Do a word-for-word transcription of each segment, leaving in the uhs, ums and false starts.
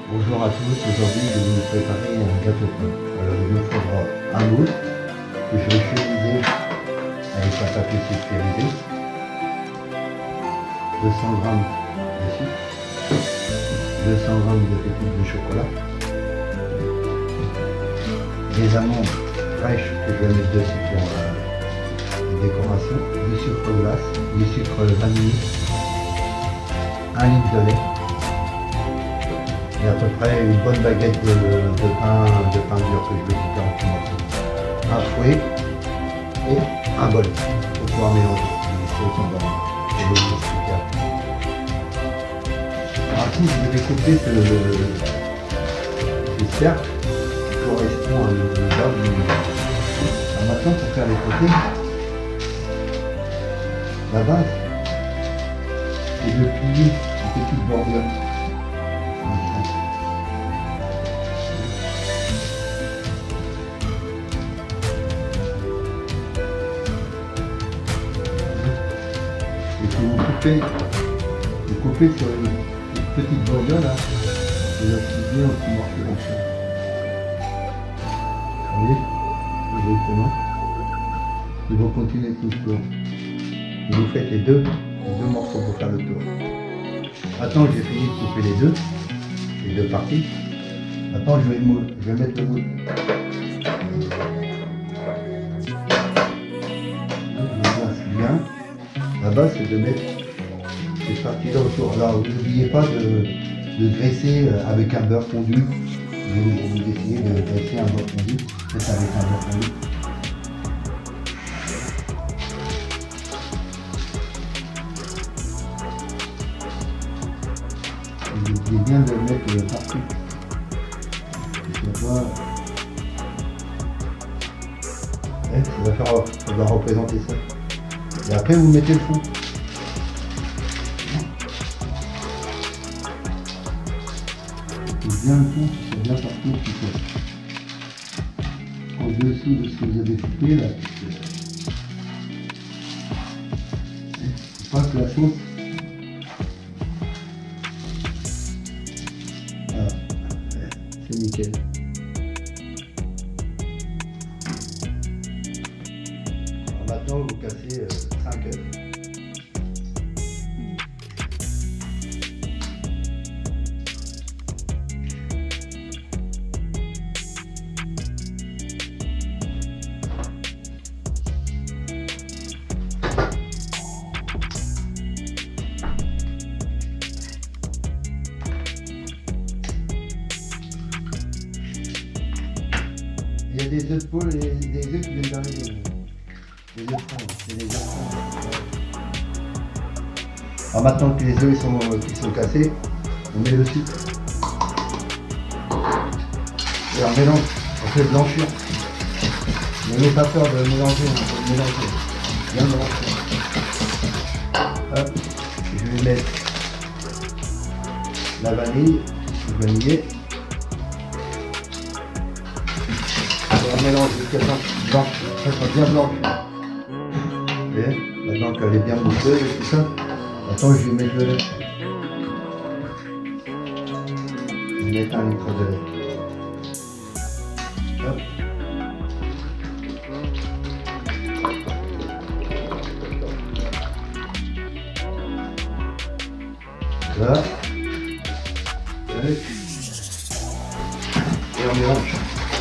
Bonjour à tous, aujourd'hui je vais vous préparer un gâteau pain. Alors il nous faudra un moule que je vais chemiser avec un papier sulfurisé, deux cents grammes de sucre, deux cents grammes de pépites de chocolat, des amandes fraîches que je vais mettre dessus pour la décoration, du sucre glace, du sucre vanillé, un litre de lait, et à peu près une bonne baguette de, de pain de pain dur que je vais couper en petits morceaux. Un fouet et un bol pour pouvoir mélanger. Je vais vous expliquer après. Alors ici, je vais couper ce, ce cercle qui correspond à le bas du milieu. Alors maintenant, pour faire les côtés, la base, c'est de plier une petite bordure. Vous coupez, vous coupez sur une, une petite bordure là, et la pliez en petits morceaux comme ça. Vous voyez, exactement. Et vous continuez tout le tour. Et vous faites les deux, les deux morceaux pour faire le tour. Maintenant j'ai fini de couper les deux, les deux parties. Maintenant je vais, le moule, je vais mettre le moule. Je place bien. La base c'est de mettre cette partie-là autour. Alors n'oubliez pas de, de graisser avec un beurre fondu. Vous, vous essayez de graisser un beurre fondu. Faites avec un beurre fondu. N'oubliez bien de le mettre partout. Ça va, ouais, ça va, faire, ça va représenter ça. Et après vous mettez le fond. Bien le fond, c'est bien partout tout ça. En dessous de ce que vous avez coupé là. On passe la sauce. Voilà. C'est nickel. Alors maintenant vous cassez euh, cinq œufs. Il y a des œufs de poule et des œufs qui viennent d'arriver. Les œufs francs, c'est les œufs francs. Alors maintenant que les œufs sont, qui sont cassés, on met le sucre. Et on mélange, on fait blanchir. N'ayez pas peur de mélanger, on peut mélanger. Bien blanchir. Hop, je vais mettre la vanille, le vanillé. On mélange jusqu'à ce blanc, ça soit bien blanc. Maintenant qu'elle est bien mousseuse et tout ça, maintenant je vais mettre le lait. Je vais mettre un litre de lait. Hop. Là. Et on mélange.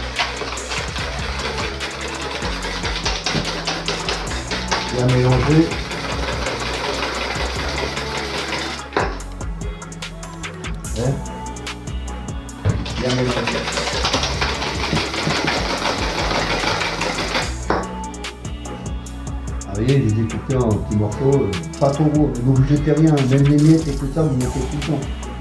Bien mélanger. Ouais. Bien mélanger. Ah, vous voyez, les découpés en petits morceaux, euh, pas trop gros, mais vous ne jetez rien, même les miettes et tout ça, vous mettez tout le temps.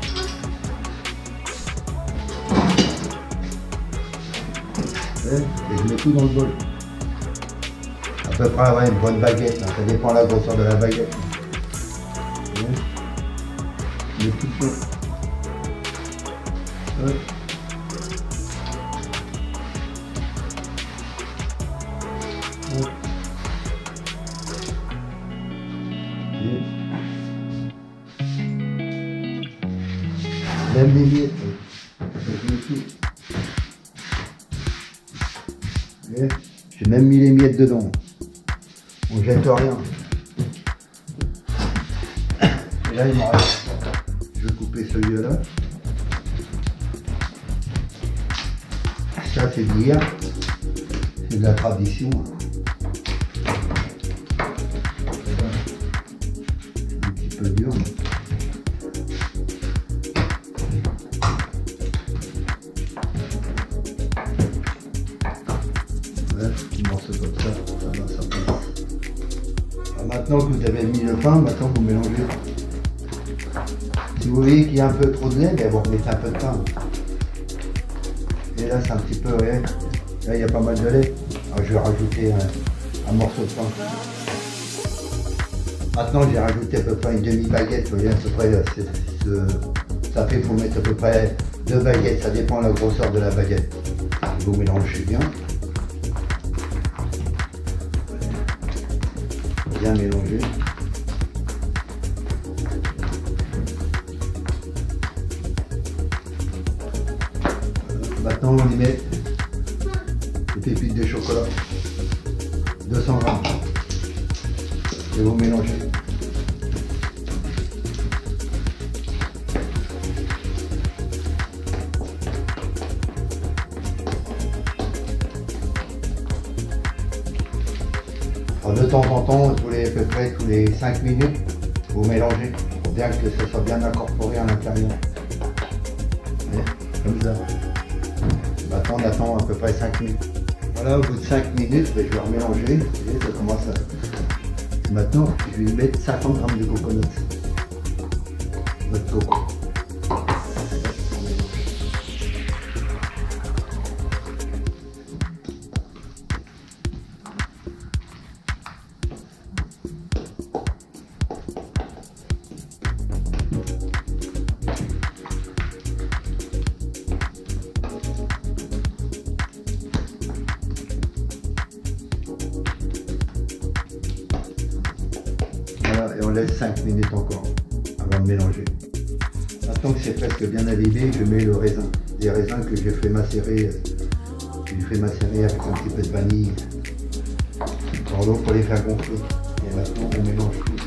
Ouais. Et je mets tout dans le bol. À peu près ouais, une bonne baguette, hein. Ça dépend de la grosseur de la baguette. Ouais. Le tout chaud. Ouais. Ouais. Même les miettes. je mets tout. J'ai même mis les miettes dedans. On jette rien. Et là il m'en reste. Je vais couper celui-là. Ça c'est d'hier. C'est de la tradition. Un petit peu dur. Un morceau comme ça, ça va, ça passe. Alors maintenant que vous avez mis le pain, maintenant vous mélangez. Si vous voyez qu'il y a un peu trop de lait, ben vous remettez un peu de pain. Et là c'est un petit peu, ouais. Là il y a pas mal de lait. Alors je vais rajouter un, un morceau de pain. Maintenant j'ai rajouté à peu près une demi-baguette, vous voyez, à peu près, c'est, c'est, ça fait, il faut mettre à peu près deux baguettes, ça dépend de la grosseur de la baguette. Vous mélangez bien. Bien mélanger. Maintenant on y met les pépites de chocolat, deux cents grammes, et vous mélangez. Alors de temps en temps, tous les, à peu près tous les cinq minutes, vous mélangez pour bien que ça soit bien incorporé à l'intérieur. Comme ça. Maintenant on attend à peu près cinq minutes. Voilà, au bout de cinq minutes, ben, je vais remélanger. Vous voyez, ça commence à... Maintenant, je vais y mettre cinquante grammes de coconut. Votre coco. Et on laisse cinq minutes encore avant de mélanger. Maintenant que c'est presque bien abîmé, je mets le raisin. Des raisins que j'ai fait macérer, j'ai fait macérer avec un petit peu de vanille dans l'eau pour les faire gonfler. Et maintenant on mélange tout.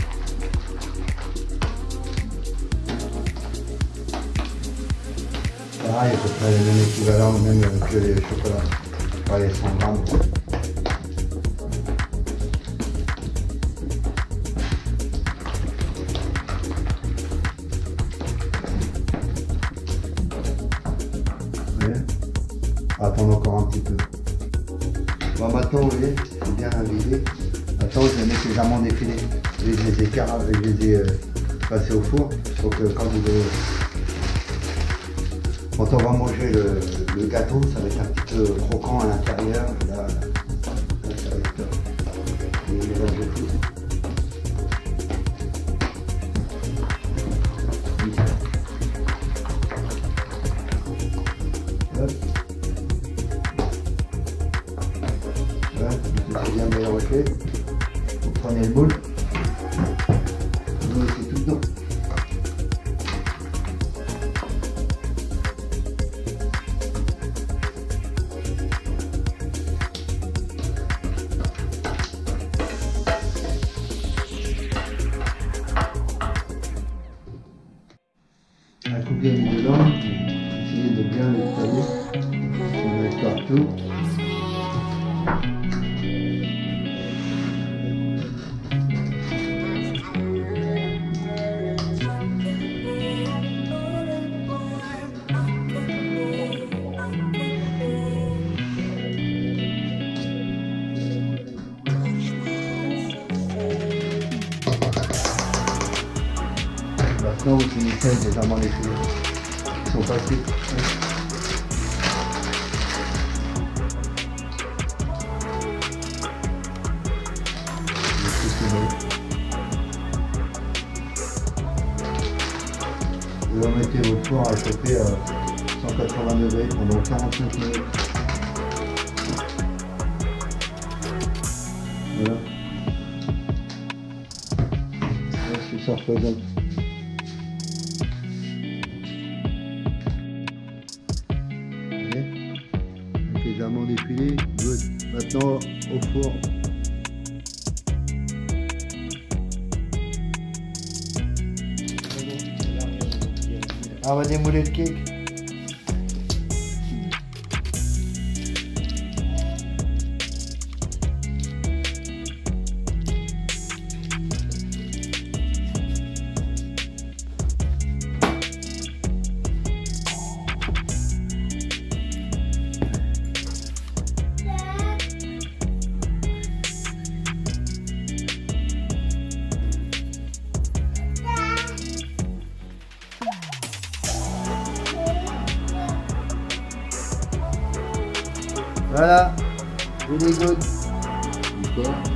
Pareil, à peu près le même équivalent, même que les chocolats, par les cent grammes. Attendre encore un petit peu. Bon, maintenant, vous voyez, c'est bien imbibé. Maintenant, je vais mettre les amandes effilées. Je les ai, cara... je les ai euh, passées au four pour que quand, vous avez... quand on va manger le, le gâteau, ça va être un petit peu croquant à l'intérieur. Là, là, ça va être top. Et mélanger tout. Hop. C'est bien mélangé. Vous prenez le moule, vous mettez tout dedans. Un coup bien mis dedans, essayez de bien le tailler, on met partout. Maintenant, vous finissez avec des amandes effilées. Ils sont faciles. Vous remettez votre four à chauffer à cent quatre-vingts degrés pendant quarante-cinq minutes. Voilà. C'est ça représente. maintenant au four. Ah, on va démouler le cake. Voilà, really good. Encore.